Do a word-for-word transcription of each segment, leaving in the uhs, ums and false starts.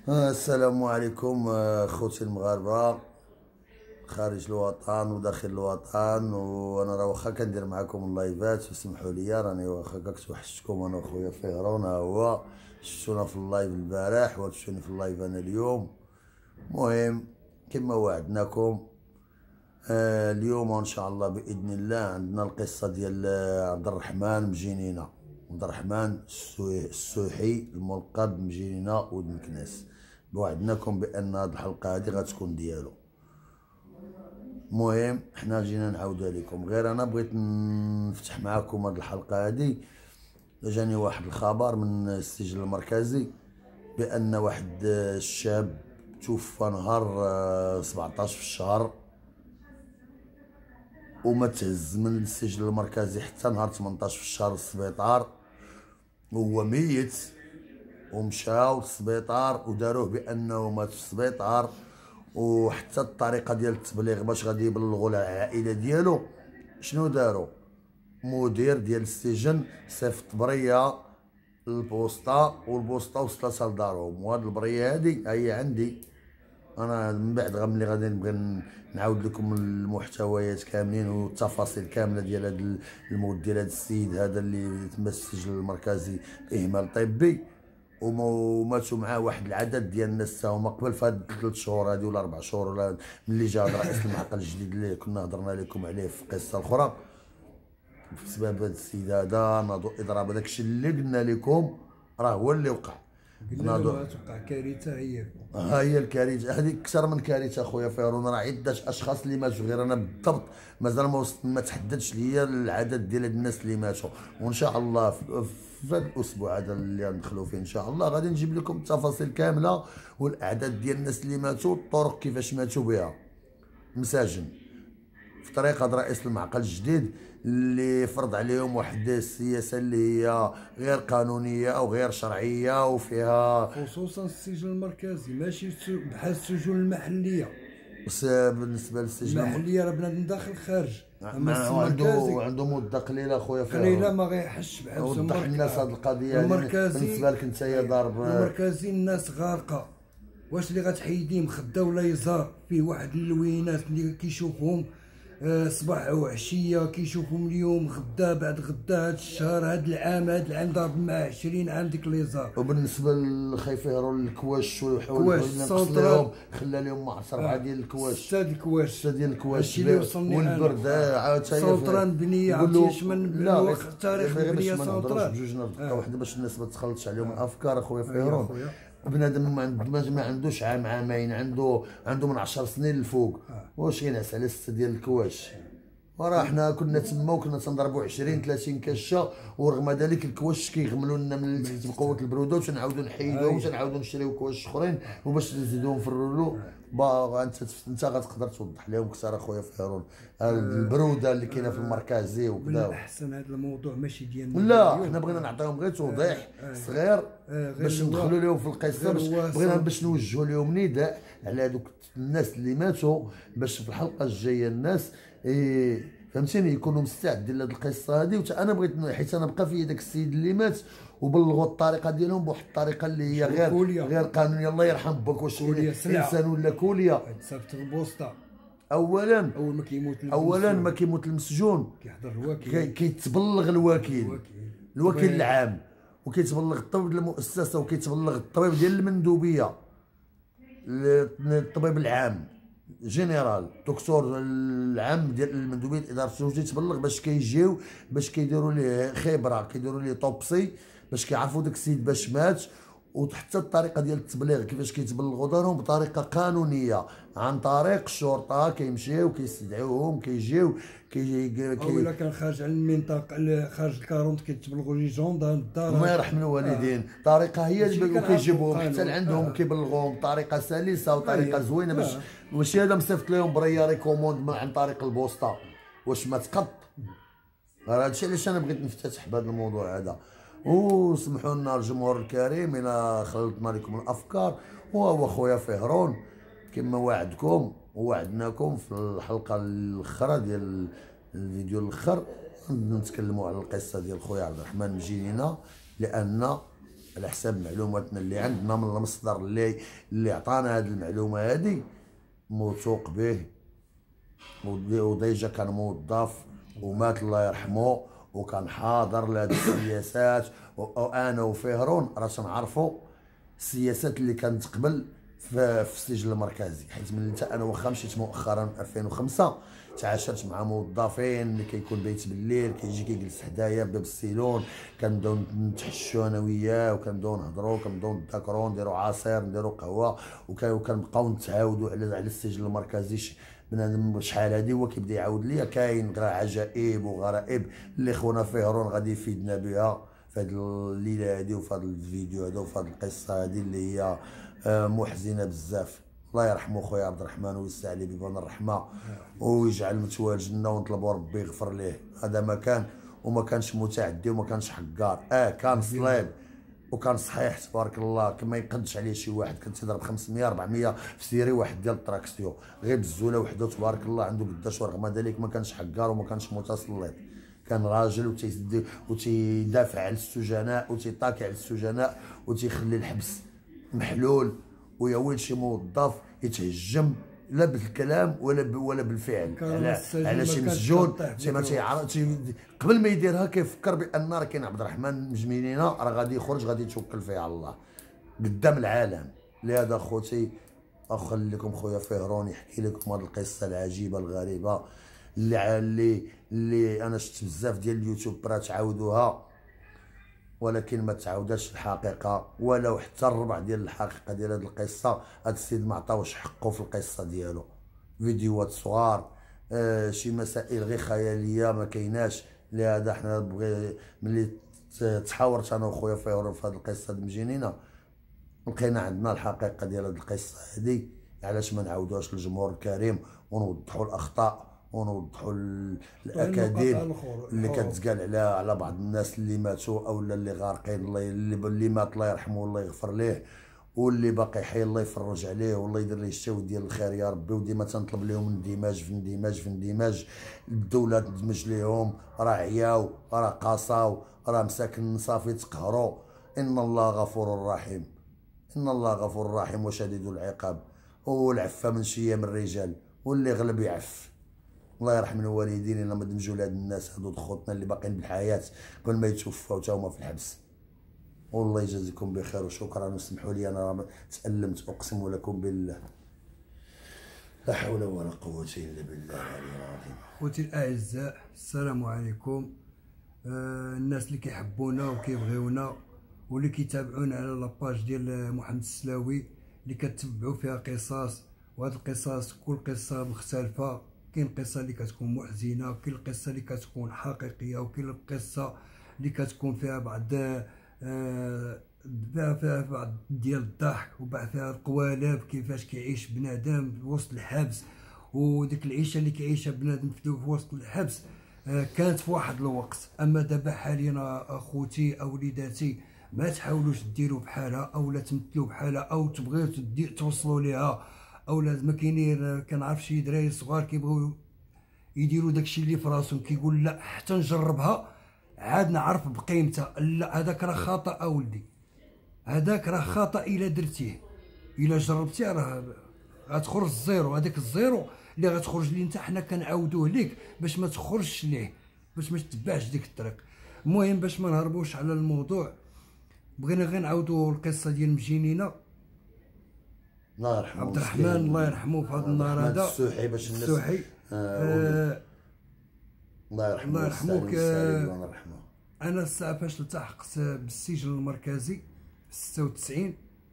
آه، السلام عليكم، آه، خوتي المغاربه خارج الوطن وداخل الوطن. وانا راه واخا كندير معكم اللايفات وسمحوا لي، راني واخا كنت وحشتكم انا وخويا فيرون. ها هو شفتونا في اللايف البارح وشفتوني في اللايف انا اليوم. مهم كما وعدناكم، آه اليوم ان شاء الله باذن الله عندنا القصه ديال آه، عبد الرحمن مجينينا. عبد الرحمن السوي- السوحي الملقب مجينينا ود مكناس. بوعدناكم بان هاد الحلقه هادي غتكون ديالو. المهم حنا جينا نعاودها لكم، غير انا بغيت نفتح معاكم هاد الحلقه هادي. جاني واحد الخبر من السجل المركزي بان واحد الشاب توفى نهار آه، سبعطاش في الشهر، وما تهز من السجل المركزي حتى نهار ثمنطاش في الشهر للسبيطار، وهو ميت. ومشاو للسبيطار وداروه بانه مات في السبيطار. وحتى الطريقه ديال التبليغ باش غادي يبلغوا العائله ديالو شنو داروا، مدير ديال السجن صيفط بريه للبوسطه، والبوسطه وصلتها لدارهم. وهاد البريه هادي هي عندي انا. من بعد غا ملي غادي نبغي نعاود لكم المحتويات كاملين والتفاصيل كامله ديال هذا الموت ديال هذا السيد هذا اللي تم السجل المركزي اهمال طبي. وماتوا معاه واحد العدد ديال الناس تا هما قبل في هاد الثلاث شهور هادي ولا اربع شهور، ولا ملي جا رئيس المعقل الجديد اللي كنا هضرنا لكم عليه في قصه اخرى. بسبب هذا السيد هذا ناضوا اضراب. داكشي اللي قلنا لكم راه هو اللي وقع. قلنا له غتوقع كارثه. هي ها هي الكارثه هذه اكثر من كارثه خويا فيرون. راه عده اشخاص اللي ماتوا، غير انا بالضبط مازال ما وصلت ما تحددش ليا العدد ديال الناس اللي ماتوا. وان شاء الله في في هذا الاسبوع هذا اللي غندخلوا فيه ان شاء الله غادي نجيب لكم التفاصيل كامله والاعداد ديال الناس اللي ماتوا، الطرق كيفاش ماتوا بها. مساجن في طريقه رئيس المعقل الجديد اللي فرض عليهم واحد السياسه اللي هي غير قانونيه او غير شرعيه وفيها. خصوصا السجن المركزي ماشي بحال السجون المحليه. بس بالنسبه للسجن المحليه راه بنادم داخل خارج، اما السجن عنده المركزي عنده مده قليله خويا فيها. قليله ما غيحش بحال وضح الناس هذه القضيه. المركزي بالنسبه لك انت يا ضارب المركزي الناس غارقه. واش اللي غتحيديه مخده ولا يزار فيه واحد اللوينات اللي كيشوفهم آه صباح وعشيه، كيشوفهم اليوم غدا بعد غدا، هاد الشهر هاد العام هاد العام ضارب معاه عشرين عام ديك ليزار. وبالنسبه للخيفيرو الكواش كواش السونترال خلى لهم معصر مع ديال الكواش. سته د الكواش سته ديال الكواش والبرد عاوتاني سونترال مبنيه. عرفتي شمن الوقت التاريخ مبنيه سونترال بجوج دقيقه واحده باش الناس ما تخلطش عليهم الافكار اخويا فيرون. بنادم ما عندوش عام عامين، عنده عنده من عشر سنين الفوق. واش ينعس على سته ديال الكواش؟ وراه حنا كنا تما وكنا تنضربوا عشرين ثلاثين كشه، ورغم ذلك الكواش كيغملوا لنا من تحت بقوه البروده، وتنعاودوا نحيدوهم وتنعاودوا نشريو كواش اخرين وباش نزيدوهم في الرولو. با انت انت غتقدر توضح لهم اكثر اخويا فهرون البروده اللي كاينه في المركزي وكذا. بالاحسن هذا الموضوع ماشي ديالنا. لا حنا بغينا نعطيهم غير توضيح صغير باش ندخلوا لهم في القصه، باش بغينا باش نوجهوا لهم نداء على هذوك الناس اللي ماتوا، باش في الحلقه الجايه الناس إيه فهمتيني يكونوا مستعدين لهاد القصه هذه. وانا بغيت حيت انا بقى في داك السيد اللي مات وبلغوا الطريقه ديالهم بواحد الطريقه اللي هي غير كوليا. غير قانونيه. الله يرحم باك، واش انسان ولا كوليا؟ صيفط البوسطه. اولا اول ما كيموت اولا ما كيموت المسجون كيحضر الوكيل، كيتبلغ الوكيل الوكيل العام، وكيتبلغ الطبيب المؤسسه، وكيتبلغ الطبيب ديال المندوبيه، الطبيب العام جينيرال دكتور العام ديال المندوبيه اداره التوجيه، تبلغ باش كيجيو باش كيديروا ليه خبره، كيديروا ليه طوبسي باش كيعرفوا داك السيد باش مات. وحتى الطريقه ديال التبليغ كيفاش كيتبلغوا دارهم بطريقه قانونيه عن طريق الشرطه. كيمشيو كيستدعوهم كيجيو كي كي او الا كان خارج على المنطقه خارج الكارونت كيتبلغوا لي جوندان الدار. الله يرحم الوالدين. آه. طريقه هي وكيجيبوهم حتى لعندهم آه. كيبلغوهم بطريقه سلسه وطريقه آه. زوينه باش آه. ماشي هذا مصيفط لهم بريا ريكوموند عن طريق البوسطه واش ما تقط. هذا الشيء علاش انا بغيت نفتتح بهذا الموضوع هذا. وسمحوا لنا الجمهور الكريم الى خلطنا لكم الافكار. وهو خويا فهرون كما وعدكم ووعدناكم في الحلقه الاخرى ديال الفيديو الاخر نتكلموا على القصه ديال خويا عبد الرحمن مجينينا، لان على حساب معلوماتنا اللي عندنا من المصدر اللي اللي عطانا هذه المعلومه هذه موثوق به، وديجا كان موظف ومات الله يرحمه، وكان حاضر لهاد السياسات، وانا وفهرون راه تنعرفوا السياسات اللي كانت قبل في, في السجن المركزي. حيت من حتى انا واخا مشيت مؤخرا ألفين وخمسة تعاشرت مع موظفين اللي كيكون بيت بالليل كيجي كيجلس حدايا باب السيلون، كنبداو نتحشوا انا وياه وكنبداو نهضروا كنبداو نتذاكروا نديروا عصير نديروا قهوه، وكنبقاو نتعاودوا على على السجن المركزي. بنادم شحال هادي هو كيبدا يعاود ليا كاين غير عجائب وغرائب اللي خونا فهرون غادي يفيدنا بها في هاد الليله هادي وفي هاد الفيديو هذا وفي هاد القصه هادي اللي هي محزنه بزاف. الله يرحمه خويا عبد الرحمن ويوسع عليه بيبان الرحمه ويجعل مثواه الجنه، ونطلبوا ربي يغفر ليه. هذا ما كان وما كانش متعدي وما كانش حقار، اه كان صليب وكان صحيح تبارك الله، كما يقدش عليه شي واحد. كان تيضرب خمسمية أربعمية في سيري واحد ديال التراكسيو غير بالزوله وحده تبارك الله عنده قداش، ورغم ذلك ما كانش حقار وما كانش متسلط، كان راجل وتيدي وتيدافع على السجناء وتيطاكي على السجناء وتيخلي الحبس محلول، ويا ويل شي موظف يتهجم لا بالكلام ولا ولا بالفعل على على شي مسجون ما تيعرف قبل ما يديرها كيفكر بان راه كاين عبد الرحمن مجمينينا راه غادي يخرج غادي يتوكل فيه على الله قدام العالم. لهذا خوتي اخليكم خويا فهرون يحكي لكم هذه القصه العجيبه الغريبه اللي اللي اللي انا شفت بزاف ديال اليوتيوبرات تعاودوها، ولكن ما تعاوداش الحقيقه ولو حتى الربع ديال الحقيقه ديال هذه القصه. هذا السيد ما عطاوش حقه في القصه ديالو، فيديوهات صغار آه شي مسائل غير خياليه ما كايناش. لهذا حنا بغي ملي تحاورت انا وخويا فهرون في هذه القصه المجنينه لقينا عندنا الحقيقه ديال هذه القصه هذه. علاش ما نعاودوهاش للجمهور الكريم ونوضحوا الاخطاء ونوضحوا الاكاذيب اللي كتقال على على بعض الناس اللي ماتوا او اللي غارقين، الله اللي مات الله يرحمه والله يغفر ليه، واللي باقي حي الله يفرج عليه والله يدير ليه الشاو ديال الخير يا ربي. وديما تنطلب لهم اندماج في اندماج في اندماج الدوله تدمج ليهم، راه عياو راه قاصاو راه مساكن صافي تقهروا. ان الله غفور رحيم، ان الله غفور رحيم وشديد العقاب، والعفه من شيم الرجال واللي غلب يعف. الله يرحم الوالدين الا ما دمجوا لهاد الناس هادو خوتنا اللي باقيين بالحياه قبل ما يتوفاو تا هما في الحبس. والله يجازيكم بخير وشكرا، وسمحوا لي انا راه تألمت اقسم لكم بالله، لا حول ولا قوه الا بالله العلي العظيم. خوتي الاعزاء السلام عليكم. آه الناس اللي كيحبونا وكيبغيونا واللي كيتابعونا على لاباج ديال محمد السلاوي اللي كتبعوا فيها قصص، وهاد القصص كل قصه مختلفه. كاين قصه اللي كتكون محزنه، وكاين القصه اللي كتكون حقيقيه، وكاين القصه اللي كتكون فيها بعض آه فيها بعض ديال الضحك وبعض فيها القوالب كيفاش كيعيش بنادم في وسط الحبس، وديك العيشه اللي كيعيشها بنادم في وسط الحبس آه كانت في واحد الوقت. اما دابا حاليا اخوتي او وليداتي ما تحاولوش ديروا بحالها او لا تمثلوا بحالها او تبغيو توصلوا ليها، او ما كاينين. كنعرف شي دراري صغار كيبغيو يديروا داكشي اللي في راسهم، كيقول لا حتى نجربها عاد نعرف بقيمتها. لا هذاك راه خطا اولدي، هذاك راه خطا الا درتيه، الا جربتيه راه غتخرج الزيرو. هذاك الزيرو اللي غتخرج ليه انت حنا كنعاودوه ليك باش ما تخرجش ليه، باش ما تتبعش ديك الطريق. المهم باش ما نهربوش على الموضوع، بغينا غير نعاودوا القصه ديال مجينينا الله يرحمه عبد الرحمن الله يرحمه في هذا النهار هذا السوحي باش الناس السوحي آه الله يرحمه الله يرحمك. الله يرحمه. انا الساعه فاش التحقت بالسجن المركزي في ستة وتسعين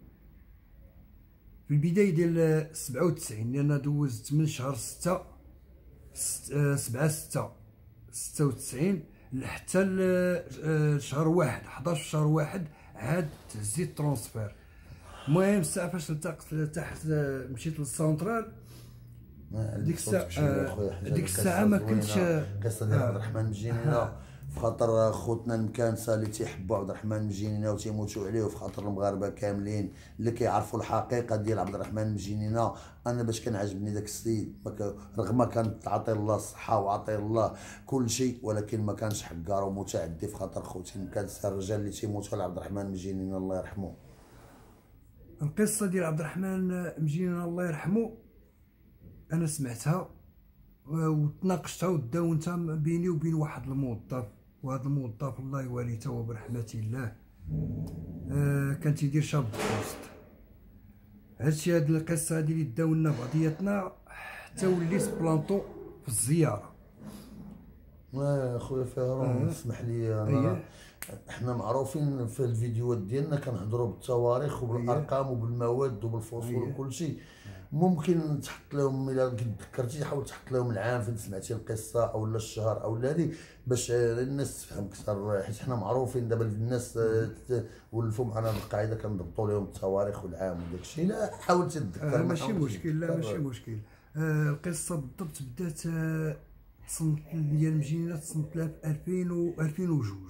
في البدايه ديال سبعة وتسعين، لان دوزت من شهر ستة سبعة ستة ستة وتسعين حتى شهر واحد حداش شهر واحد عاد تهزيت ترونسفير. المهم الساعه فاش التحقت تحت مشيت للسونترال ديك الساعه ديك الساعه ما كنتش قصه ديال عبد الرحمن مجينينا خاطر خوتنا المكانسه اللي تيحبوا عبد الرحمن المجينينه وتيموتوا عليه، وفي خاطر المغاربه كاملين اللي كيعرفوا الحقيقه ديال عبد الرحمن المجينينه. انا باش كان عجبني داك السيد رغم كانت تعطي الله الصحه وعطي الله كل شيء، ولكن ما كانش حقار ومتعدي، في خاطر خوتي المكانسه الرجال اللي تيموتوا على عبد الرحمن المجينينه الله يرحمه. القصه ديال عبد الرحمن مجينينه الله يرحمه انا سمعتها وتناقشتها وداونتها بيني وبين واحد الموظف، وهذا الموظف الله يواليه برحمة الله آه كان تيدير شاب بوست. هادشي هاد القصه هادي اللي داولنا بعضياتنا حتى وليت بلانطو في الزياره. اه خويا فهرون اسمح لي انا احنا معروفين في الفيديوهات ديالنا كنهضروا بالتواريخ وبالارقام وبالمواد وبالفصول وكل شيء. ممكن تحط لهم الا تذكرتي حاول تحط لهم العام فين سمعتي القصه او لا الشهر او لا هذه باش الناس تفهم اكثر، حيت حنا معروفين دابا الناس ولفوا معنا القاعده كنضبطوا لهم التواريخ والعام وداك الشيء. لا حاول تتذكر. آه ماشي مشكل، لا ماشي مشكل. آه القصه بالضبط بدات آه سنه ديال المجينات سنه ألفين و ألفين وجوج،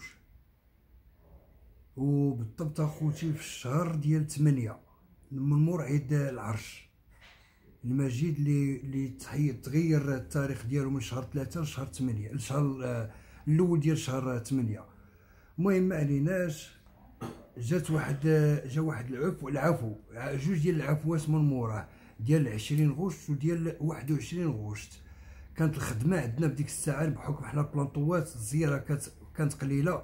وبالضبط اخوتي في الشهر ديال ثمانية من مور عيد العرش المجيد اللي اللي تغير التاريخ ديالو من شهر ثلاثة لشهر ثمانية الشهر الاول ديال شهر ثمانية. المهم ما عليناش، جات واحد جا واحد العفو العفو جوج ديال العفوات من موراه ديال عشرين غشت وديال واحد وعشرين غشت. كانت الخدمه عندنا بديك الساعه بحكم حنا بلانطوات الزياره كانت كانت قليله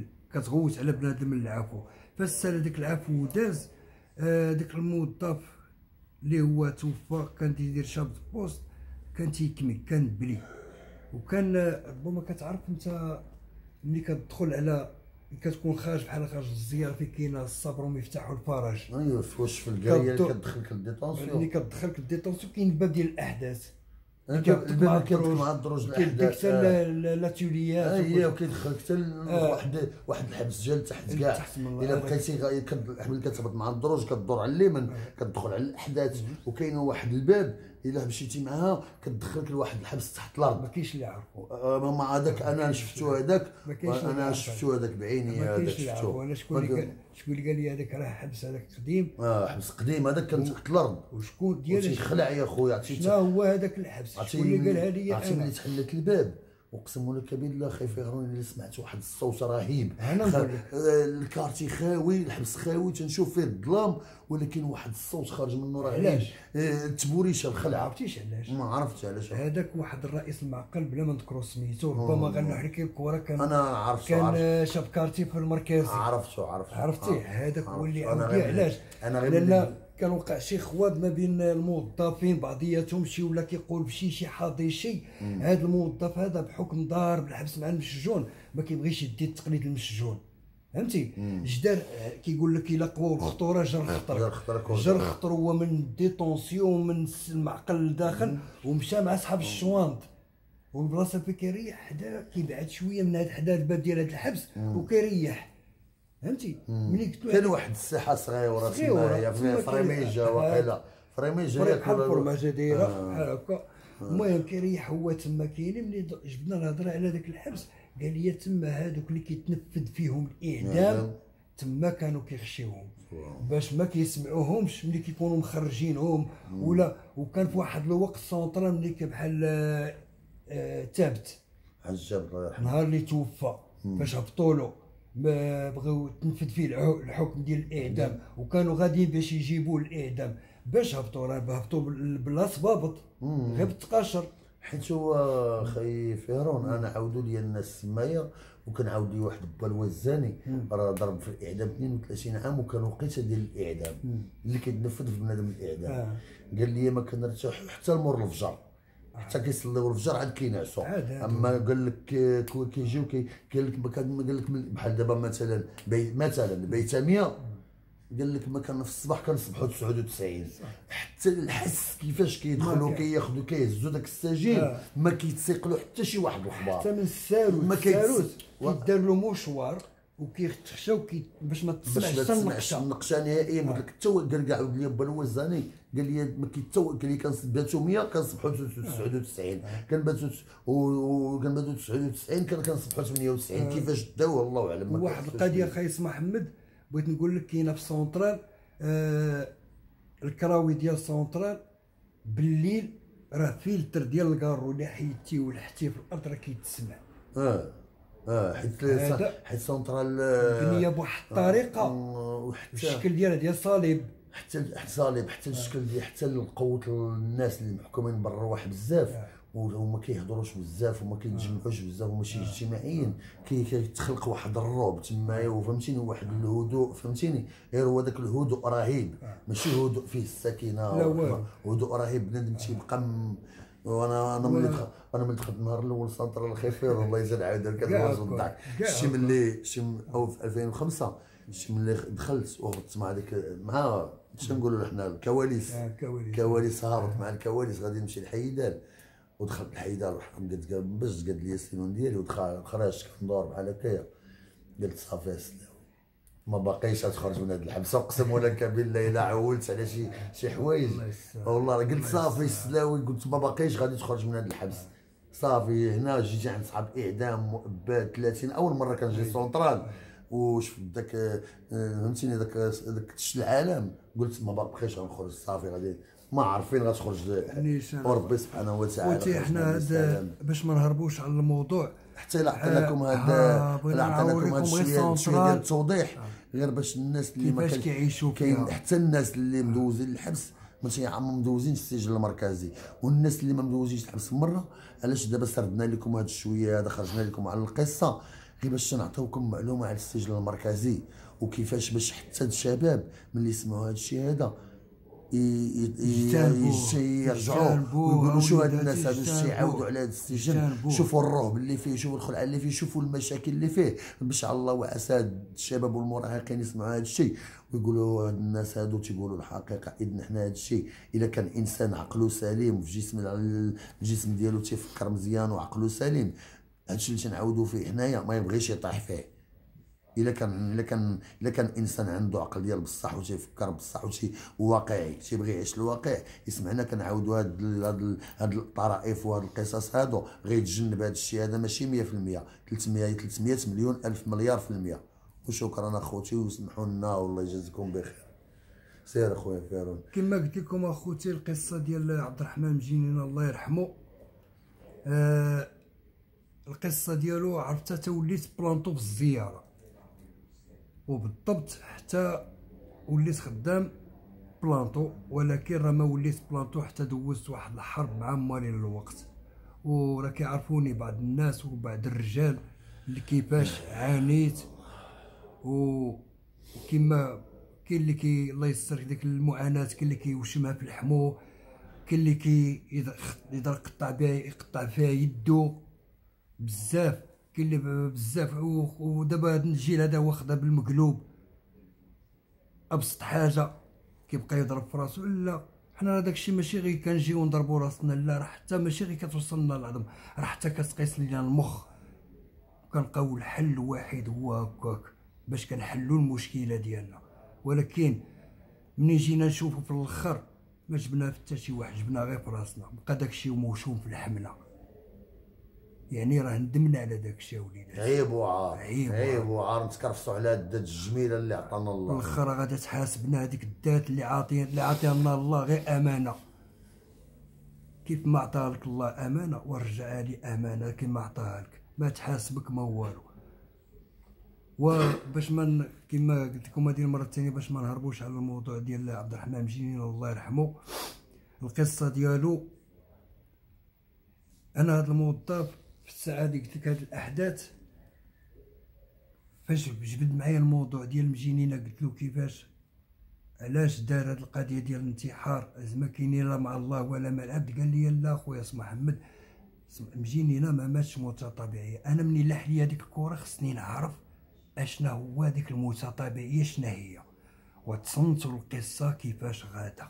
كتغوت على بنادم العفو. فالسال داك العفو داز آه داك الموظف اللي هو توفى كان تيدير شاب بوست كان تيكمي كان بلي. وكان ربما كتعرف انت ملي كتدخل على كتكون خارج بحال خارج الزياره فين كاين الصبر ومفتاح الفرج. ايوا واش في الكايه كتدخلك للديتونسيون ملي كتدخلك للديتونسيون كاين الباب ديال الاحداث الباب كيدخل مع الدروج الاحداث حتى لاتوليات اي وكيدخلك حتى واحد واحد الحبس ديال تحت كاع. الا بقيتي ملي كتهبط مع الدروج كدور على اليمين كتدخل على الاحداث، وكاين واحد الباب الا مشيتي معاها كتدخلك لواحد الحبس تحت الارض ما كاينش اللي يعرفو. ما هذاك انا شفتو هذاك انا شفتو هذاك بعيني هذاك شفتو. انا شكون اللي شكون اللي قال لي هذاك راه حبس هذاك قديم اه حبس قديم هذاك كان تحت الارض. وشكون ديال تيخلع يا خويا شنو هو هذاك الحبس شكون اللي قالها لي؟ عرفتي ملي تحلت الباب اقسم لك بالله خايف يغروني اللي سمعت واحد الصوت رهيب. انا نقول لك الكارتي خاوي الحبس خاوي تنشوف فيه الظلام ولكن واحد الصوت خارج منه راه علاش التبوريشه الخلعه. عرفتيش علاش؟ ما عرفتش علاش. هذاك واحد الرئيس المعقل بلا ما نذكروا سميتو ربما غنحكي الكره كان انا عرفتو كان شاب كارتي في المركزي. عرفتو عرفتو عرفتيه هذاك هو اللي عاودي. علاش؟ لان كان وقع شي خواب ما بين الموظفين بعضياتهم شي ولا كيقول بشي شي حاضي شي. هذا الموظف هذا بحكم دار بالحبس مع المسجون ما كيبغيش يدي التقليد المسجون فهمتي. جدار كيقول لك الا قوى الخطوره جر خطرك جر خطر هو من الديتونسيون من المعقل لداخل ومشى مع صحاب الشوانط والبلاصه فين كيريح حدا كيبعد شويه من هذا حدا الباب ديال هذا الحبس وكيريح فهمتي. ملي قلت له كان واحد الساحه صغيره تمايا في فريميجا واقيلا فريميجا بحال الفرماجه دايره بحال هكا. المهم كيريح هو تما كاينين. ملي جبنا الهضره على ذاك الحبس قال لي تما هذوك اللي كيتنفذ فيهم الاعدام تما كانوا كيخشيوهم باش ما كيسمعوهمش ملي كيكونوا مخرجينهم ولا. وكان في واحد الوقت سونطرال ملي بحال آه تابت عجب الله يرحمه نهار اللي توفى فاش هبطوا له بغاو تنفذ فيه الحكم ديال الاعدام وكانوا غاديين باش يجيبوا الاعدام باش هبطوا راه هبطوا بلا صبابط غير بالتقاشر. حيت هو خي فهرون انا عاودوا لي الناس تمايا وكنعاود لي واحد با الوزاني راه ضرب في الاعدام اثنين وثلاثين عام وكان وقيته ديال الاعدام اللي كيتنفذ في بنادم الاعدام. آه. قال لي ما كنرتاح حتى لمور الفجر حتى كيصليو الفجر عاد كينعسوا. اما قال لك كيجيو قال لك قال لك بحال دابا مثلا مثلا بيتاميه قال لك ما كان في الصباح كنصبحوا تسعة وتسعين حتى الحس كيفاش كيدخلوا كياخذوا كيهزوا داك السجين آه. ما كيتسيقلوا حتى شي واحد الخبار حتى من الساروت ما الساروت كيدار له مشوار وكيتخشى وكي باش ما باش تسمعش ما حتى تسمعش النقشه. النقشه نهائيا. قلت لك حتى هو قال كاع عاود لي با الوزاني قال لي ما كيتو قال لي كنباتو مية كنصبحوا تسعة وتسعين، كنباتو وكنباتو تسعة وتسعين كنصبحوا ثمانية وتسعين. كيفاش داو الله اعلم. واحد القضيه خايس محمد بغيت نقول لك، كاينه في سونطرال آه الكراوي ديال سونطرال بالليل راه فيلتر ديال الكارو اللي حيدتيه ولحتيه في الارض راه كيتسمع. اه اه حيت حيت سونطرال بنيه بواحد الطريقه وحتى الشكل ديالها ديال صليب، حتى حتى صليب حتى الشكل ديال حتى قوه الناس اللي محكومين بالرواح بزاف وما كيهضروش بزاف وما كيتجمعوش بزاف وماشي اجتماعيين. كيتخلق واحد الرعب تمايا وفهمتيني واحد الهدوء فهمتيني. غير هو داك الهدوء رهيب ماشي هدوء فيه السكينه، هدوء رهيب. بنادم تيبقى وانا انا ملي دخلت انا ملي دخلت النهار الاول سنترال الخفير الله يزيد عاودها كنواجه الضحك. شتي ملي شتي او في ألفين وخمسة شتي ملي دخلت وهبطت مع ديك مع اش نقولوا حنا الكواليس كواليس هابط مع الكواليس غادي نمشي لحيدان ودخلت الحيدان وحكم قلت باش قاد لي السنون ديالي ودخل خرجت كندور بحال هكايا قلت صافي السلاوي ما باقيش غتخرج من هاد الحبس. اقسم لك بالله الا عولت على شي شي حوايج والله قلت صافي السلاوي قلت ما باقيش غادي تخرج من هاد الحبس صافي. هنا جيت عند صحاب اعدام مؤبد ثلاثين اول مره كنجي سونطرال وشفت داك فهمتيني داك داك تش العالم قلت ما باقيش غنخرج صافي غادي ما عارفين غتخرج وربي سبحانه وتعالى. قلتي حنا باش ما نهربوش على الموضوع حتى الا عطينا لكم هذا الا عطينا لكم هذا شويه شويه ديال التوضيح غير باش الناس اللي ما كيفاش كيعيشوا كاين حتى الناس اللي مدوزين الحبس ماشي عم مدوزينش السجن المركزي والناس اللي ما مدوزينش الحبس مره. علاش دابا سردنا لكم هذا الشويه هذا خرجنا لكم على القصه غير باش نعطيوكم معلومه على السجن المركزي وكيفاش باش حتى الشباب ملي يسمعوا هذا الشيء هذا يرجعوا ويقولوا شو هاد الناس هادو الشيء يعاودوا على هذا السجن. شوفوا الرعب اللي فيه شوفوا الخلعه اللي فيه شوفوا المشاكل اللي فيه. باش الله وعسى هاد الشباب والمراهقين يسمعوا هذا الشيء ويقولوا هاد الناس هادو تيقولوا الحقيقه. اذا حنا هذا الشيء الا كان انسان عقله سليم وفي جسم الجسم ديالو تيفكر مزيان وعقله سليم هادشي اللي تنعاودوا فيه حنايا ما يبغيش يطيح فيه. الا كان الا كان الا كان انسان عنده عقل ديال بصح وتيفكر بصح وشي واقعي تيبغي يعيش الواقع يسمعنا كنعاودوا هاد هاد هاد الطرائف وهاد القصص هادو غيتجنب هاد الشيء هذا ماشي مية في المية ثلاثمية ثلاثمية مليون الف مليار في المية. وشكرا اخوتي وسمحوا لنا والله يجازيكم بخير. سير اخويا فيرون. كما قلت لكم اخوتي القصه ديال عبد الرحمن مجينين الله يرحمه آه القصه ديالو عرفتها توليت بلانطو في الزياره وبالضبط حتى وليت خدام بلانطو ولكن راه ما وليت بلانطو حتى دوزت واحد الحرب مع مالي للوقت. وراه كيعرفوني بعض الناس وبعض الرجال اللي كيفاش عانيت وكما كاين اللي كي الله يستر ديك المعاناه كاين اللي كيوشمها في الحمو كاين اللي كي يقدر يقطع بها يقطع فيها يدو بزاف كاين اللي بزاف. ودابا هاد الجيل هذا واخدها بالمقلوب ابسط حاجه كيبقى يضرب في راسو. لا حنا داكشي ماشي غير كنجيو نضربو راسنا لا راه حتى ماشي غير كتوصلنا العظم راه حتى كتقيس لينا المخ كنلقاو الحل الوحيد هو هكاك باش كنحلو المشكله ديالنا. ولكن ملي جينا نشوفو في الاخر ما جبنا حتى شي واحد جبنا غير في راسنا بقى داكشي موشوم في الحمله. يعني راه ندمنا على داكشي وليدات عيب وعار عيب, عيب وعار نتكرفسوا على الدات الجميله اللي عطانا الله. الاخر غادا تحاسبنا هذيك الدات اللي عاطي اللي عاطيها لنا الله غير امانه كيف ما عطاها لك الله امانه ورجعها لي امانه كيما عطاها لك ما تحاسبك ما والو. وباش ما كيما قلت لكم هذه المره الثانيه باش ما نهربوش على الموضوع ديال عبد الرحمن مجينين الله يرحمه القصه ديالو. انا هذا الموظف في الساعه اللي قلت لك هاد الاحداث فاش جبد معايا الموضوع ديال مجينينا قلت له كيفاش علاش دار هاد القضيه ديال الانتحار زعما كاينين لا مع الله ولا مع العبد. قال لي لا خويا اسمح محمد مجينينا ما ماتش موتة طبيعيه. انا مني لاح لي هذيك الكره خصني نعرف اشنا هو هذيك الموتة الطبيعيه شنا هي وتصنتوا القصه كيفاش غادا.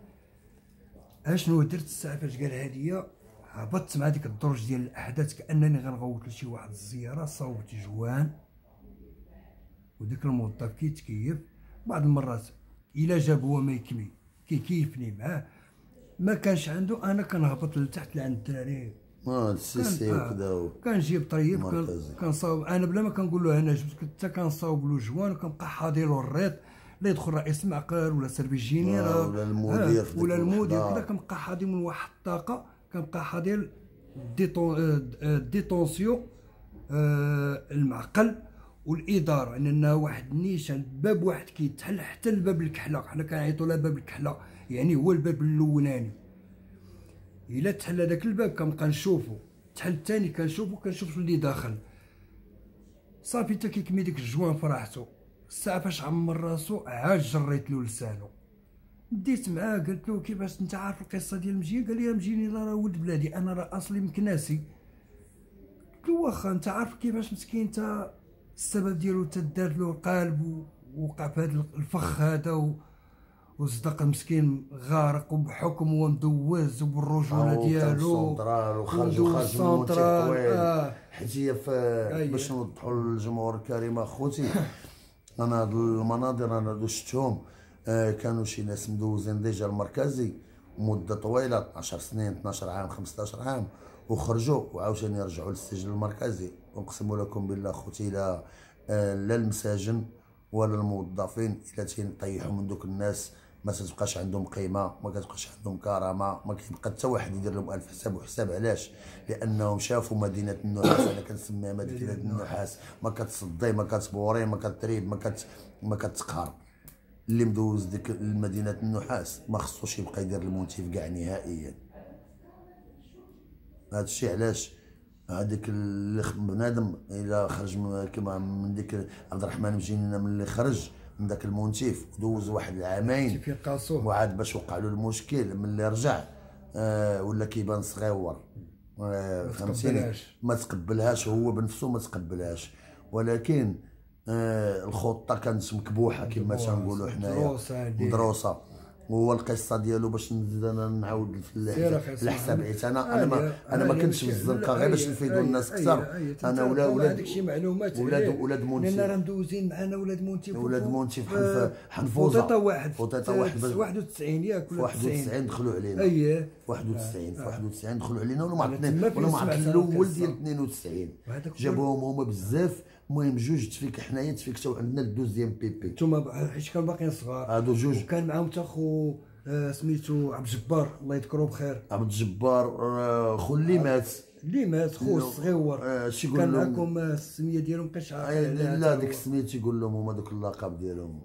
اشنو درت الساعه فاش قالها ليا هبطت مع ديك الدرج ديال الاحداث كانني غنغوت لشي واحد الزياره صوت جوان وداك الموظف كيتكيف. بعض المرات الا جاب هو ما يكمي كيكيفني معاه، ما كانش عنده انا كنهبط لتحت لعند الدراري. اه السيسي وكذا. كنجيب طريف مركزي. كنصاوب انا بلا ما كنقول له انا جبت، حتى كنصاوب له جوان وكنبقى حاضر له الريط، لا يدخل رئيس معقل ولا سيرفيس جينيرال ولا المدير ولا المدير كذا، كنبقى حاضر من واحد الطاقه، كنبقى حاضر ديتونسيون المعقل والاداره، لان واحد النيشان باب واحد كيتحل حتى الباب الكحله، حنا كنعيطوا له باب الكحله، يعني هو الباب الاولاني. الا تحل هذاك الباب كنبقى نشوفو، تحل الثاني كنشوفو، كنشوف اللي داخل صافي حتى كيكمي ديك الجوان فرحتو. الساعه فاش عمر راسو عاد جريت له لسانو، بديت معاه قلت له كيفاش انت عارف القصه ديال مجين؟ قال لي مجيني راه ولد بلادي، انا راه اصلي مكناسي. قلت له واخا انت عارف كيفاش مسكين انت السبب ديالو تدار له القلب ووقع في هذا الفخ هذا، وصدق مسكين غارق وبحكم هو مدوز وبالرجوله ديالو وخرج وخرج من طويل. حيت هي باش نوضحوا للجمهور الكريم اخوتي، انا هاد المناظر انا هادو شفتهم، آه كانوا شي ناس مدوزين ديجا المركزي مده طويله اثناش سنين اثناش عام خمسطاش عام، وخرجوا وعاوتاني يرجعوا للسجن المركزي. ونقسم لكم بالله اخوتي لا آه لا المساجن ولا الموظفين الا تيطيحوا من دوك الناس ما تبقاش عندهم قيمه، ما كتبقاش عندهم كرامه، ما كيبقى حتى واحد يدير لهم الف حساب وحساب. علاش؟ لانهم شافوا مدينه النحاس، انا كنسميها مدينه النحاس، ما كتصدي ما كتبوري ما كتريب ما كت ما كتقهر. اللي مدوز ديك المدينه النحاس ما خصوش يبقى يدير المونتيف كاع نهائيا. هذا الشيء علاش هذيك بنادم الا خرج من كما من ديك عبد الرحمن مجينينا، من اللي خرج من داك المونتيف ودوز واحد العامين وعاد باش وقع له المشكل، من اللي رجع آه ولا كيبان صغيور، آه فهمتيني؟ ما تقبلهاش هو بنفسه، ما تقبلهاش. ولكن آه الخطه كانت مكبوحه كما تنقولوا حنايا، مدروسه. هو القصه ديالو باش نزيد انا نعاود في الحساب عيت انا انا ما انا ما كنتش في الزنقه غير باش نفيدوا الناس اكثر. انا ولا ولاد عندك شي معلومات ولاد ولاد مونتيف، لان راه مدوزين معنا ولاد مونتيف ولاد مونتيف حنفوزه فوطيطه واحد فوطيطه واحد واحد وتسعين ياك ولا واحد وتسعين دخلوا علينا. اييه واحد وتسعين في واحد وتسعين دخلوا علينا ولا مع اثنين ولا مع الاول ديال اثنين وتسعين جابوهم هما بزاف. المهم جوج تفيك حنايا تفيكتو عندنا الدوزيام بي بي، نتوما حيت كانوا باقيين صغار هادو جوج. وكان معاهم تا خو آه سميتو عبد الجبار الله يذكرو بخير. عبد الجبار آه خو اللي مات اللي مات خو الصغيور آه شي يقول كان لهم معاكم السميه ديالهم مابقيتش عارف. آه لا ديك السميه تيقول لهم هما دوك اللقب ديالهم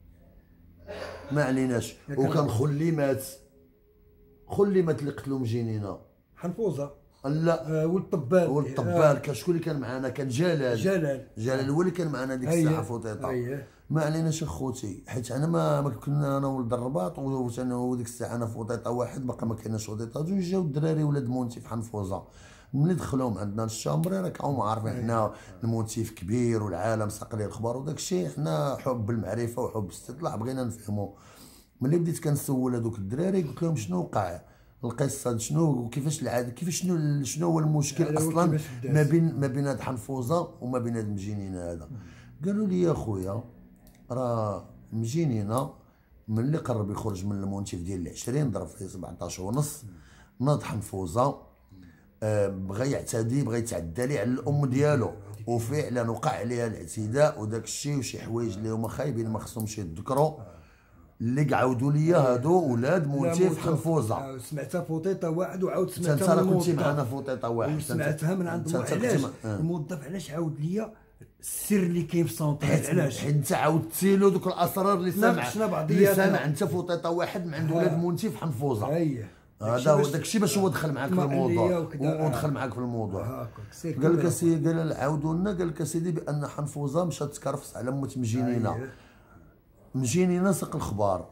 ما عليناش. وكان خو اللي مات خو اللي مات اللي قتلو مجينينا حنفوزه لا آه ولد طبال ولد طبال. كان شكون اللي كان معنا؟ كان جلال جلال جلال هو اللي كان معنا ديك الساعه فوطيطه. أيه. ما عليناش اخوتي، حيت انا ما, ما كنا انا ولد الرباط وانا ديك الساعه انا فوطيطه واحد باقا ما كايناش فوطيطه جوج. جاو الدراري ولاد مونتيف حنفوزه ملي دخلوهم عندنا للشامبري راك هما عارفين حنا المونتيف كبير والعالم ساق ليه الخبر وداك الشيء. حنا حب المعرفه وحب الاستطلاع بغينا نفهموا. ملي بديت كنسول هذوك الدراري قلت لهم شنو وقع القصه، شنو وكيفاش العاده، كيفاش شنو شنو هو المشكل اصلا ما بين ما بين هاد حنفوزه وما بين هاد مجينينا هذا. قالوا لي يا خويا راه مجينينا ملي قرب يخرج من المونتيف ديال العشرين ضرب فيه سبعطاش ونص ناض حنفوزه آه بغى يعتدي بغى يتعدى ليه على الام ديالو، وفعلا وقع عليها الاعتداء وداك الشيء وشي حوايج اللي هما خايبين ما خصهمش يتذكروا اللي عاودوا لي هادو ولاد مونتيف حنفوزه. سمعتها فوطيطه واحد وعاود سمعتها انت راه كنتي معنا فوطيطه واحد سمعتها من عند علاش الموظف علاش عاود لي السر اللي كاين في سونطرال علاش حيت انت عاودتي له دوك الاسرار اللي سامع اللي سامع انت فوطيطه واحد من عند ولاد مونتيف حنفوزه. اييه هذا هو داك الشيء باش هو دخل معاك في الموضوع ودخل معاك في الموضوع. قال لك اسيدي قال عاودوا لنا قال لك اسيدي بان حنفوزه مشات تكرفس على مت مجينينا. مجينينا ساق الخبار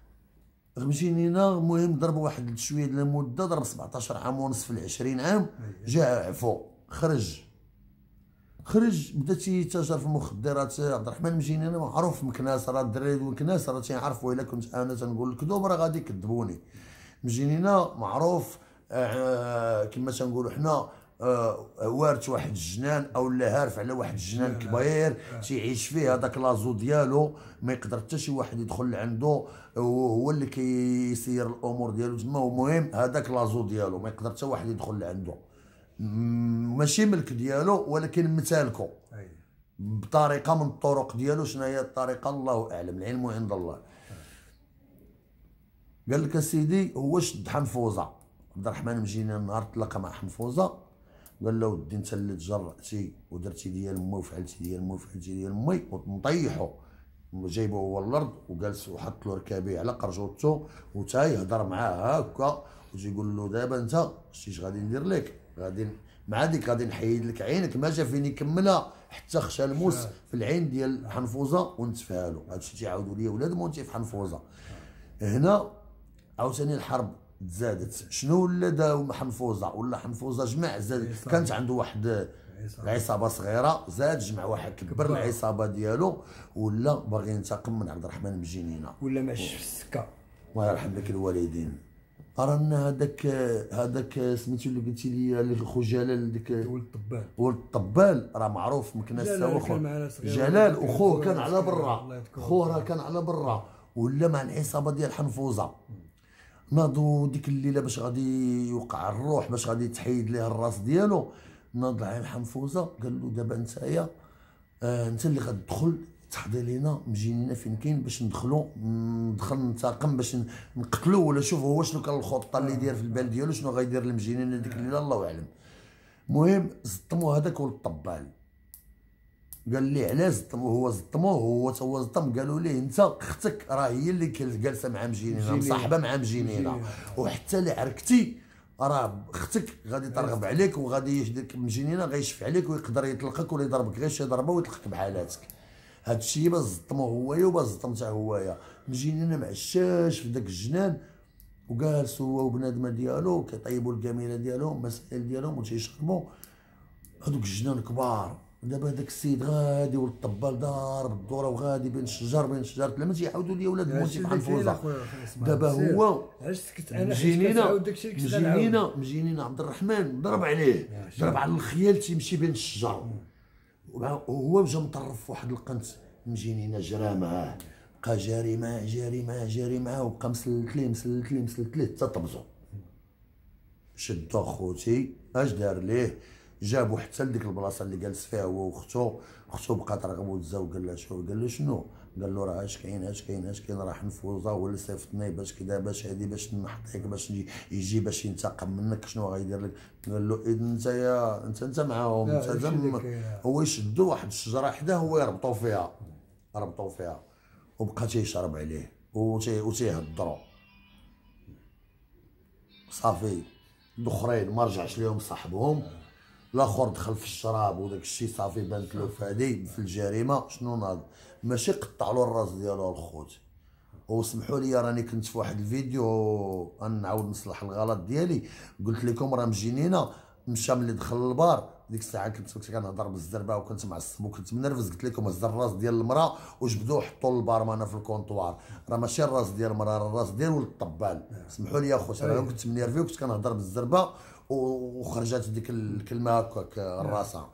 مجينينا المهم ضرب واحد شويه ديال المده ضرب سبعطاش عام ونص في العشرين عام جا عفو خرج خرج بدا تيتاجر في المخدرات. عبد الرحمن مجينينا معروف في مكناس راه الدراري ديال مكناس راه تيعرفوا. الا كنت انا تنقول الكذوب راه غادي يكذبوني. مجينينا معروف آه كما تنقولوا حنا آه وارث واحد الجنان او لا هارف على واحد الجنان كبير تيعيش فيه، هذاك لازو ديالو ما يقدر حتى شي واحد يدخل عنده، هو اللي كيسير الامور ديالو تما. المهم هذاك لازو ديالو ما يقدر حتى واحد يدخل عنده، ماشي ملك ديالو ولكن ممتلكو بطريقه من الطرق ديالو. شنو هي الطريقه؟ الله اعلم، العلم عند الله. قال لك اسيدي هو شد حنفوزه، عبد الرحمن مجينا النهار تلاقى مع حنفوزه قال له ودي انت اللي تجرأتي ودرتي ديال امي وفعلتي ديال امي وفعلتي ديال امي ونطيحو. جايبو هو الارض وجالس وحط له ركابيه على قرجوتو وتا يهضر معاه هكا وتجي يقول له دابا انت شتي اش غادي ندير لك؟ غادي مع ديك غادي نحيد لك عينك. ما جا فين يكملها حتى خشى الموس في العين ديال حنفوزه ونتفها له. هادشي تيعاودوا لي ولاد مونتي في حنفوزه. هنا عاوتاني الحرب تزادت. شنو ولا داو حنفوزه؟ ولا حنفوزه جمع زاد، كانت عنده واحد العصابه صغيره زاد جمع واحد كبر العصابه ديالو ولا باغي ينتقم من عبد الرحمن المجينينه ولا ماشي في السكه. الله يرحم لك الوالدين. رانا هذاك هذاك سميتو اللي قلتي لي اللي خو جلال ديك ولد الطبال. ولد الطبال راه معروف مكناس سوا. جلال وخوه كان على برا، خوه راه كان على برا ولا مع العصابه ديال حنفوزه. ناضوا ديك الليله باش غادي يوقع الروح، باش غادي تحيد ليه الراس ديالو. ناض على الحنفوزه قال له دابا نتايا آه انت اللي غتدخل تحضي لينا مجينينا فين كاين باش ندخلوا ندخل ننتقم باش نقتلو ولا شوف هو شنو كان الخطه اللي داير في البال ديالو شنو غيدير لمجينينا ديك الليله الله اعلم. المهم زطموا هذاك ولد الطبال قال لي علاش زطموه؟ هو زطموه هو تا هو زطم. قالوا ليه انت اختك راه هي اللي جالسه مع مجينينا مصاحبه مع مجينينا وحتى اللي عركتي راه اختك غادي ترغب عليك وغادي يشدك مجينينا غيشفع عليك ويقدر يطلقك ولا يضربك غير شي ضربه ويطلقك بحالاتك. هاد الشيء باش زطمو هوايا وباش زطم حتى هوايا. مجينينا معشاش في داك الجنان وجالس هو وبنادمه ديالو كيطيبوا الكميله ديالهم مسائل ديالهم وتيشربوا هادوك الجنان كبار. دابا هذاك السيد غادي ولد الطبال ضارب الدوره وغادي بين الشجر بين الشجر لما تيعاودوا لي ولاد مونتي بحال الفوزه. دابا هو علاش سكت انا؟ مجينينا مجينينا مجينينا عبد الرحمن ضرب عليه ضرب على الخيال تيمشي بين الشجر وهو جا مطرف في واحد القنت. مجينينا جرى معاه بقى جاري معاه جاري معاه جاري معاه وبقى مسلت ليه مسلت ليه مسلت ليه حتى طبزو. شدو خوتي اش دار ليه؟ جابو حتى لديك البلاصه اللي جالس فيها هو وختو. ختو بقات راغبه وتزاوج. قال لها شنو؟ قال له شنو؟ قال له راه اش كاين اش كاين اش كاين راه حنفوزه هو اللي صيفطني باش كذا باش هادي باش نحطيك باش يجي باش ينتقم منك. شنو غيدير لك؟ قال له اذا انت يا انت انت معاهم انت زعما. هو يشدو واحد الشجره حداه هو يربطوا فيها ربطوا فيها وبقى تيشرب عليه وتيهضروا. صافي الاخرين ما رجعش ليهم صاحبهم. الاخر دخل في الشراب وداك الشيء صافي بانت له فادي في الجريمه. شنو ناض؟ ماشي قطع له الراس ديالو الخوت. وسمحوا لي راني كنت في واحد الفيديو غنعاود نصلح الغلط ديالي. قلت لكم راه مجينينا مشى ملي دخل البار ديك الساعه كنت كنت كنهضر بالزربه وكنت معصب وكنت منرفز. قلت لكم هز الراس ديال المراه وجبدوه حطوا للبارمانه في الكونطوار. راه ماشي الراس ديال المراه راه الراس ديال ولد الطبال. سمحوا لي اخوتي راه كنت منيرفي وكنت كنهضر بالزربه وخرجت ديك الكلمه هكاك الراسها.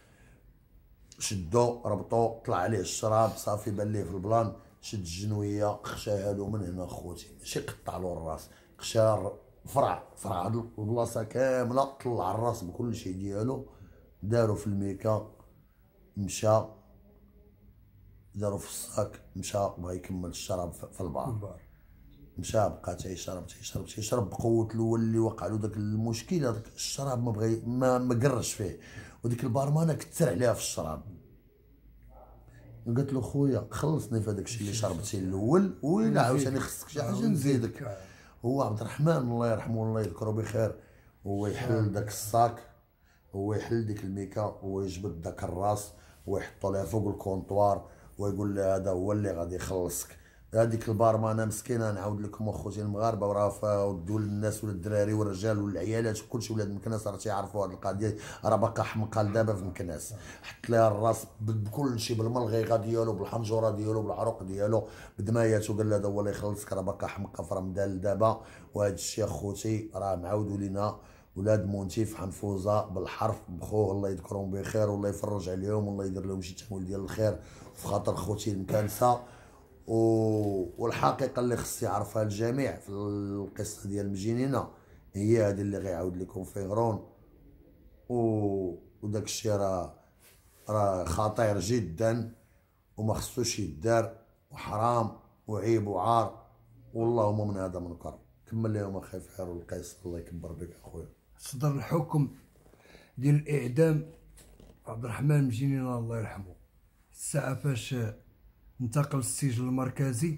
شدو ربطو طلع عليه الشراب صافي بان ليه في البلان. شد الجنويه خشاها له من هنا خوتي ماشي قطع له الراس خشا فرع فرع هاد البلاصه كامله طلع الراس بكل شيء ديالو. دارو في الميكا مشى دارو في الصاك مشى بغا يكمل الشراب في البار. مشى بقى تيشرب تيشرب تيشرب بقوه الاول اللي وقع له داك المشكل. هذاك الشراب ما بغى ما ما قرش فيه وديك البارمانه كثر عليها في الشراب. قالت له خويا خلصني في هذاك الشيء اللي شربتي الاول ويلا عاوتاني خصك شي حاجه نزيدك. هو عبد الرحمن الله يرحمه والله يذكره بخير هو يحل داك الصاك هو يحل ديك الميكا هو يجبد داك الراس ويحطو لها فوق الكونطوار ويقول له هذا هو اللي غادي يخلصك. هذيك البارمانه مسكينه نعاود لكم اخوتي المغاربه وراه ودوا الناس ولا الدراري والرجال والعيالات وكلشي ولاد مكناس راه تيعرفوا هذه القضيه. راه باقا حمقه لدابا في مكناس. حط لها الراس بكل شيء بالملغيغه ديالو بالحنجره ديالو بالعروق ديالو بدماياته. قال له هذا هو اللي يخلصك راه باقا حمقه في رمضان لدابا. وهذا الشيء اخوتي راه معاودوا لينا ولاد مونتيف حنفوزه بالحرف بخوه، الله يذكرهم بخير والله يفرج عليهم والله يدير لهم شي تحويل ديال الخير في خاطر خوتي المكانسه. و... والحقيقه اللي خص يعرفها الجميع في القصه ديال مجينينا هي هذه اللي غيعاود لكم فيغرون. و... وداك الشيء راه راه خطير جدا وما خصوش يدار وحرام وعيب وعار، واللهم من هذا منكر. كمل لهم اخي فحير والقيس، الله يكبر بك اخويا. صدر الحكم ديال الاعدام عبد الرحمن مجينينا الله يرحمه. الساعه فاش انتقل للسجن المركزي،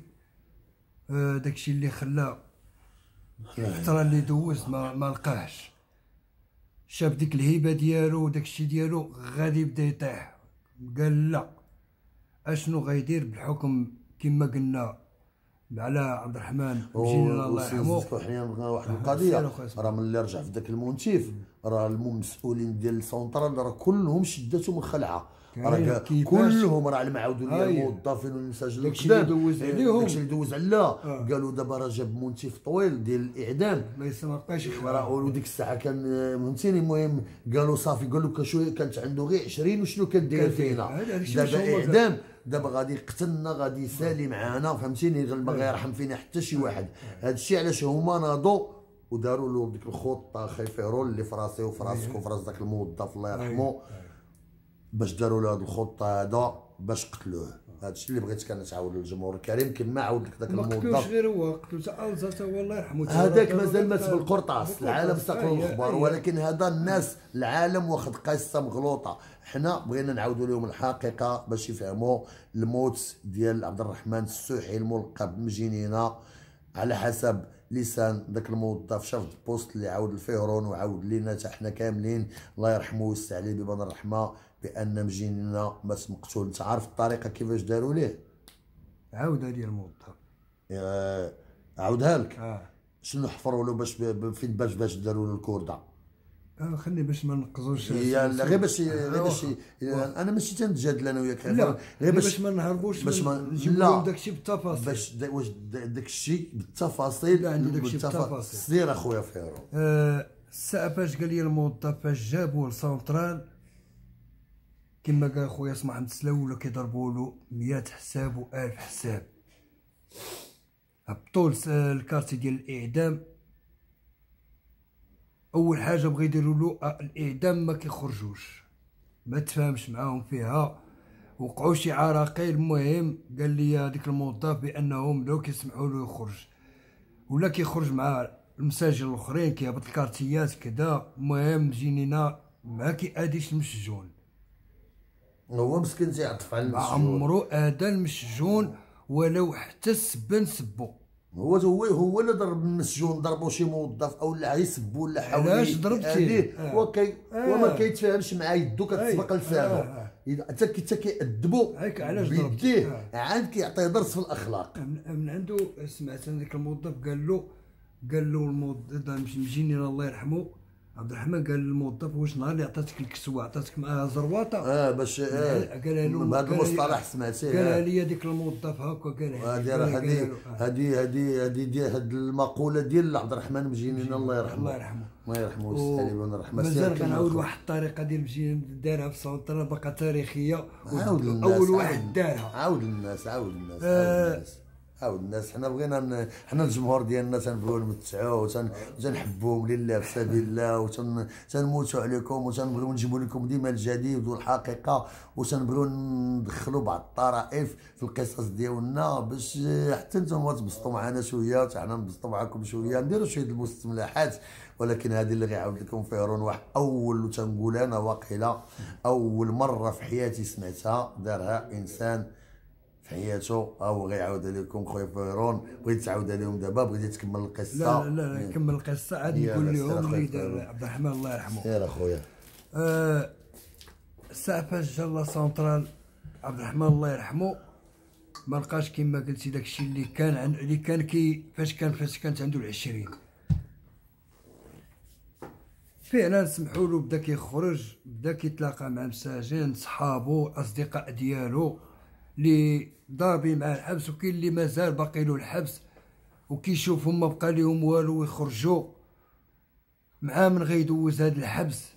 آه داكشي اللي خلاه الفتره اللي دوز ما, ما لقاهش، شاف ديك الهيبه ديالو وداكشي ديالو غادي يبدا يطيح. قال لا، اشنو غيدير بالحكم كما قلنا على عبد الرحمن مجينينا الله يرحمه. حنا واحد القضيه، راه ملي رجع في داك المونتيف راه المسؤولين ديال السونطرال راه كلهم شداتو من خلعه، راه كلهم راه على عاودوا لي الموظفين والمساجين القدام دوز عليهم داكشي اللي دوز علاه. قالوا دابا راه جاب مونتيف طويل ديال الاعدام ما يسمعش راه. وديك الساعه كان فهمتيني، المهم قالوا صافي، قالوا كشويه كانت عنده غير عشرين وشنو كدير فينا دابا اعدام، دابا غادي يقتلنا غادي يسالي معانا فهمتيني، ما غيرحم فينا حتى شي واحد. هذا الشيء علاش هما ناضوا وداروا له ديك الخطه اخي فيرول اللي في راسي وفي راسك وفي راس داك الموظف الله يرحمه، باش داروا له هذه الخطه هذا باش قتلوه. هذا الشيء اللي بغيت كنتعاود للجمهور الكريم كما عاود لك داك الموظف. ما قتلوش غير هو، قتلو حتى الزا تا هو الله يرحمه. هذاك مازال مات بالقرطاس، العالم ساقوا الاخبار، ولكن هذا الناس العالم واخد قصه مغلوطه. حنا بغينا نعاودوا لهم الحقيقه باش يفهموا الموت ديال عبد الرحمن السوحي الملقب مجينينا على حسب لسان داك الموظف. شاف البوست اللي عاود الفيرون وعاود لينا حتى حنا كاملين الله يرحمه ويوسع عليه ببان الرحمه بان مجينينا مات مقتول. انت عارف الطريقه كيفاش داروا ليه؟ عاودها ديال الموظف عاودها لك. اه شنو حفروا له باش فين باش باش داروا له الكورده؟ اه خلي باش ما نقزوش. هي لا غير باش غير باش انا ماشي تنتجادل انا وياك، لا غير باش ما نهربوش باش ما نجيبوا لهم داكشي بالتفاصيل. باش واش داكشي بالتفاصيل؟ لا عندي داكشي بالتفاصيل. سير اخويا فيرو. آه الساعه فاش قال لي الموظف فاش جابوه للسونطرال كما قال خويا اسمح متسلاو ولا كيضربوا له مية حساب و ألف حساب. هبطوا الكارتي ديال الاعدام، اول حاجه بغا يديروا له الاعدام ما كيخرجوش، ما تفاهمش معاهم فيها، وقعوا شي عراقيل. المهم قال لي هذيك الموظف بانهم لو كيسمحوا له يخرج ولا كيخرج مع المساجين الاخرين كيهبط الكارتيات كذا. المهم جينينا ما كيأديش المسجون، هو مسكين تيعطف على المسجون، عمرو ادا المسجون ولو حتى سبا نسبو. هو هو هو اللي ضرب المسجون، ضربوا شي موظف او لا يسبوا ولا حاول علاش ضربتيه آه. وكي آه. وما كيتفاهمش مع يدو كتسبق لسانه حتى حتى كيأدبو بيديه آه. عاد كيعطيه درس في الاخلاق. من عنده سمعت انا ديك الموظف قال له قال له الموظف مجينينا الله يرحمه عبد الرحمن قال للموظف واش نهار اللي عطاتك الكسوه عطاتك معاها زرواطه اه باش اه قالها له بهذا المصطلح سمعتيه قالها لي ديك الموظف هكا قالها هذه هذه هذه هذه هذه هذه المقوله ديال عبد الرحمن مجينينا الله يرحمه الله يرحمه الله يرحمه ويستاهل بن الرحمه. مازال كنعاود واحد الطريقه ديال مجينينا دارها في السونطرال باقا تاريخيه، عاود للناس اول واحد دارها. عاود للناس عاود للناس عاود للناس عاود الناس. حنا بغينا حنا الجمهور ديالنا تنبغيو نمتعوه وتنحبوهم لله في سبيل الله وتنموتوا عليكم وتنبغيو نجيبوا لكم ديما الجديد والحقيقه وتنبغيو ندخلوا بعض الطرائف في القصص ديالنا باش حتى نتوما تبسطوا معنا شويه وحتى حنا نبسطوا معكم شويه نديروا شويه المستملحات. ولكن هذه اللي غيعاود لكم فيرون واحد اول وتنقول انا واقيلا اول مره في حياتي سمعتها دارها انسان في حياته او غيعاود لكم خويا فيرون. بغيت تعاودها لهم دابا، بغيتي تكمل القصه؟ لا لا لا نكمل القصه عاد نقول لهم اللي دار عبد الرحمن الله يرحمه. سير اخويا. آه الساعه فاش جا لا سونطرال عبد الرحمن الله يرحمه ما لقاش كما قلتي داكشي اللي كان عن اللي كان كي فاش كان فاش كانت عنده العشرين. فعلا سمحوا له بدا كيخرج بدا كيتلاقى مع مساجين صحابو اصدقاء ديالو اللي ضاربين مع الحبس وكاين اللي مازال باقي له الحبس وكيشوفهم ما بقى لهم والو ويخرجوا. مع من غيدوز هاد الحبس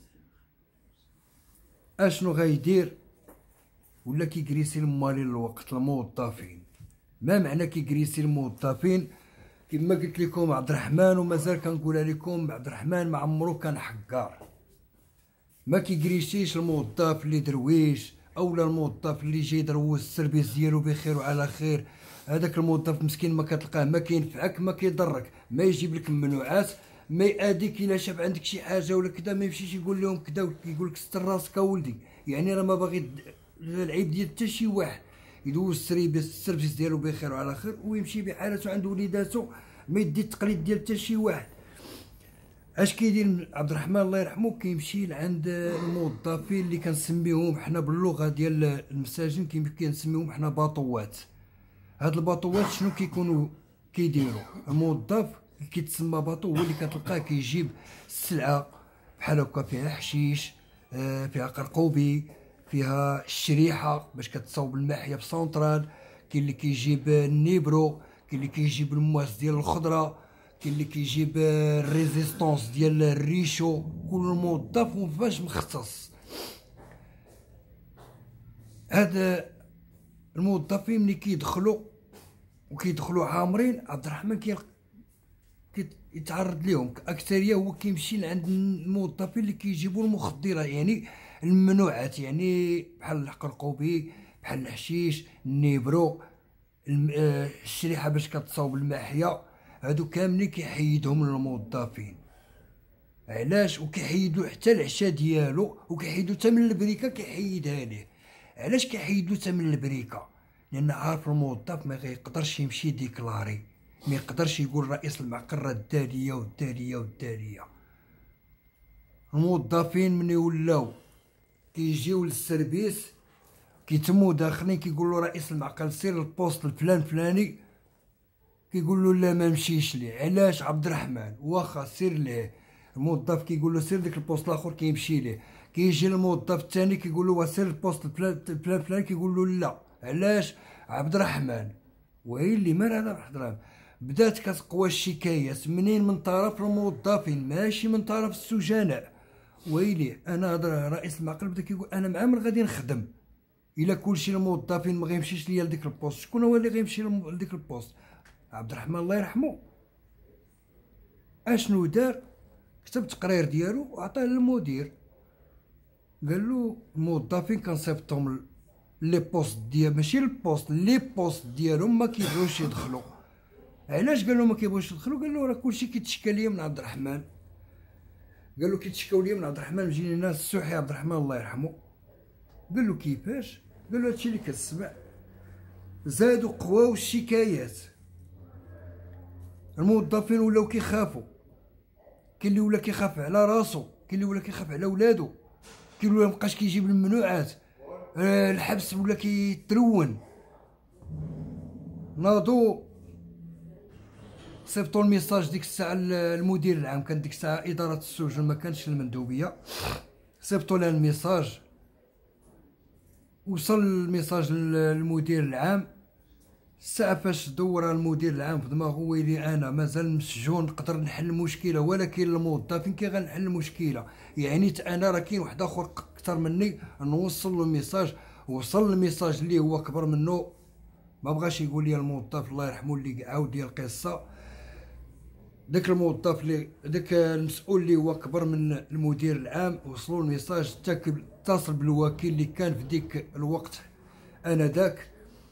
اشنو غيدير؟ ولا كيكريسي المالي الوقت الموظفين. ما معنى كيكريسي الموظفين؟ كما قلت لكم عبد الرحمن ومازال كنقولها لكم، عبد الرحمن ما عمرو كان حقار. ما كيكريسيش الموظف اللي درويش اولا الموظف اللي جاي دروز السيرفيس ديالو بخير وعلى خير. هذاك الموظف مسكين ما كتلقاه ما كينفعك ما كيضرك، ما يجيب لك ممنوعات، ما يأديك الا شاف عندك شي حاجه ولا كذا ما يمشيش يقول لهم كذا ويقول لك ستر راسك اولدي. يعني راه ما باغي العيب ديال حتى شي واحد، يدوز السيرفيس ديالو بخير وعلى خير ويمشي بحالته عند وليداتو، ما يدي التقليد ديال حتى شي واحد. اش كيدير عبد الرحمن الله يرحمه؟ كيمشي لعند الموظفين اللي كنسميهم حنا باللغه ديال المساجن كنسميهم حنا باطوات. هاد الباطوات شنو كيكونوا كيديروا؟ الموظف كيتسمى باطو هو اللي كتلقاه كيجيب السلعه بحال هكا فيها حشيش، فيها قرقوبي، فيها الشريحه باش كتصاوب الماحيه بسونطرال، كاين اللي كيجيب النيبرو، كاين اللي كيجيب المواس ديال الخضره، كاين اللي كيجيب الريزيستونس ديال الريشو. كل موظف وفاش مختص. هذا الموظفين ملي كيدخلوا وكيدخلوا عامرين عبد الرحمن كيتعرض لهم اكثريه. هو كيمشي لعند الموظفين اللي كيجيبوا المخدرات، يعني الممنوعات، يعني بحال القرقوبي، بحال الحشيش، النيبرو، الشريحه باش كتصاوب الماحيه. هادو كاملين كيحيدهم للموظفين. علاش؟ وكيحيدو حتى العشاء ديالو، وكيحيدو حتى من البريكه كيحيدها ليه. علاش كيحيدو حتى من البريكه؟ لان عارف الموظف ما غيقدرش يمشي ديكلاري، ما يقدرش يقول رئيس المعقل الداليه والداليه والداليه. الموظفين من يولاو كيجيو للسيرفيس كيتمو داخلين كيقولوا رئيس المعقل سير للبوست الفلان فلاني، كيقول له لا ما مشيش ليه. علاش؟ عبد الرحمن واخا سير ليه. الموظف كيقول له سير ديك البوست الاخر كيمشي ليه. كيجي الموظف الثاني كيقول له سير البوست الفلان فلان كيقول له لا. علاش؟ عبد الرحمن. ويلي مال هذا عبد الرحمن. بدات كتقوى الشكايات منين؟ من طرف الموظفين ماشي من طرف السجناء. ويلي انا هذا رئيس المعقل بدا كيقول انا مع من غادي نخدم الا كلشي الموظفين ما غيمشيش ليا لديك البوست. شكون هو اللي غيمشي لديك البوست؟ عبد الرحمن الله يرحمه. اشنو دار؟ كتب تقرير ديالو وعطاه للمدير، قال له الموظفين كنصيفطهم لي بوست ديال ماشي البوست لي بوست ديالهم ما كيبغيوش يدخلوا. علاش قال له ما كيبغيوش يدخلوا؟ قال له راه كلشي كيتشكى ليا من عبد الرحمن. قال له كيتشكاو ليا من عبد الرحمن، جيني ناس السوحي عبد الرحمن الله يرحمه. قال له كيفاش؟ قال له هادشي اللي كتسمع. زادوا قواو الشكايات، الموظفين ولاو كيخافوا، كاين اللي ولا كيخاف على راسو، كاين اللي ولا كيخاف على ولادو، كاين اللي مابقاش كيجيب الممنوعات، أه الحبس ولا كيترون. ناضو صيفطوا الميساج ديك الساعه المدير العام، كان ديك الساعه اداره السجن ما كانش المندوبيه، صيفطوا لها الميساج. وصل الميساج للمدير العام. الساعه فاش دور المدير العام في دماغه ويلي انا مازال مسجون نقدر نحل المشكله، ولكن الموظفين كي غنحل المشكله؟ يعني انا راه كاين واحد اخر اكثر مني نوصل له الميساج. وصل الميساج اللي هو كبر منه، ما بغاش يقول لي الموظف الله يرحمه اللي عاود لي القصه. داك الموظف اللي داك المسؤول اللي هو كبر من المدير العام وصلوا الميساج، اتصل بالوكيل اللي كان في ديك الوقت انا داك.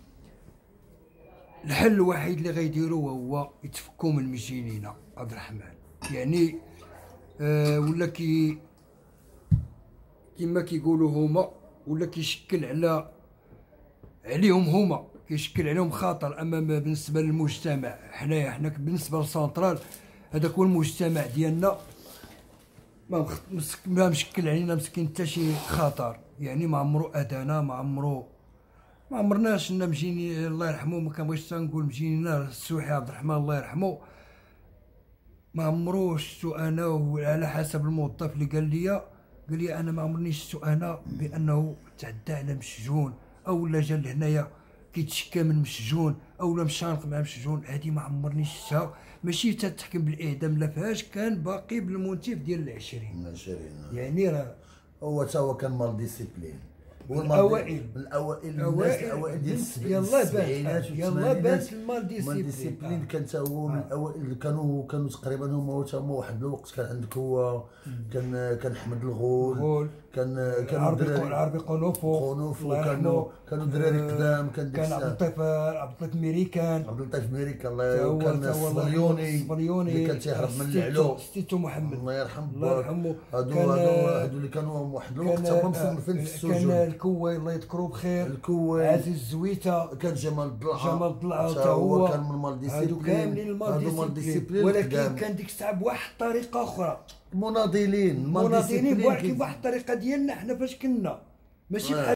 الحل الوحيد اللي غيديروا هو يتفكوا من المجينين عبد الرحمن. يعني آه ولا كي كما كيقولوا هما، ولا كيشكل على عليهم هما، كيشكل عليهم خطر. اما بالنسبه للمجتمع حنايا، حنا بالنسبه للسنترال هذاك هو المجتمع ديالنا، ما ما مشكل علينا مسكين حتى شي خطر. يعني ما عمرو اذانا، ما عمرو ما عمرناش لنا مجيني الله يرحمه. ما كنبغيش نقول مجينينا السوحي عبد الرحمن الله يرحمه، ما عمرو شفتو انا. وعلى حسب الموظف اللي قال لي قال لي انا ما عمرني شفتو انا بانه تعدى على مسجون او لا جا لهنايا كيتشكى من مسجون اولا مشانق مع مسجون، هادي ما عمرني شفتها. ماشي تتحكم بالاعدام لا فيهاش، كان باقي بالموتيف ديال العشرين العشرين يعني راه هو تا هو كان مال ديسيبلين من الاوائل من الاوائل الناس أوائل الاوائل ديال يلا السبعينات بان يلا بان المال ديسيبلين ديسيبلين كان تا هو من الاوائل. كانوا كانوا تقريبا هما تا هما واحد الوقت. كان عندك هو كان كان حمد الغول، كان كانوا العربي العربي قنوفو قنوفو كانوا كانوا دراري قدام. كان كان عبد اللطيف عبد اللطيف ميريكان عبد اللطيف ميريكان الله. كان الصبليوني اللي كان تيهرب من العلو ستيتو محمد الله يرحم الله يرحمه. هادو هادو هادو اللي كانوا واحد الوقت هما مصنفين في السجون. كان الكوي الله يذكرو بخير، الكوي عزيز الزويته، كان جمال الضلعه جمال الضلعه تا هو كان من هادو المال ديسيبلين. كاملين المال ديسيبلين، ولكن كان ديك الساعه بواحد الطريقه اخرى. مناضلين مناضلين بواحد الطريقه ديالنا حنا فاش كنا ماشي بحال